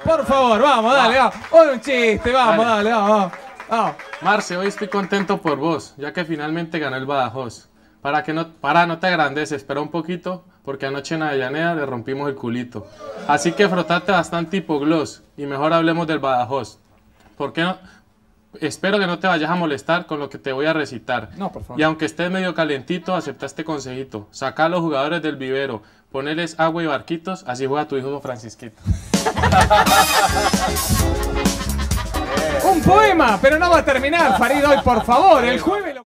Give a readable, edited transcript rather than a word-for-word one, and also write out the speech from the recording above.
Por favor, vamos, dale, vamos. Hoy un chiste, vamos, dale, vamos. Marce, hoy estoy contento por vos, ya que finalmente ganó el Badajoz. No te agrandes, espera un poquito, porque anoche en Avellaneda le rompimos el culito. Así que frotate bastante hipogloss y mejor hablemos del Badajoz. ¿Por qué no? Espero que no te vayas a molestar con lo que te voy a recitar. No, por favor. Y aunque estés medio calentito, acepta este consejito. Saca a los jugadores del vivero, poneles agua y barquitos, así juega tu hijo Francisquito. Un poema, pero no va a terminar, Farid, hoy, por favor. El jueves lo...